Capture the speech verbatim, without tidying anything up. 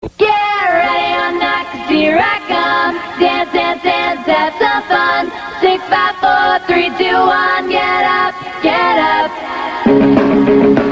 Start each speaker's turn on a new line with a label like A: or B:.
A: Get ready or not, 'cause here I come. Dance, dance, dance, have some fun. Six, five, four, three, two, one. Get up, get up.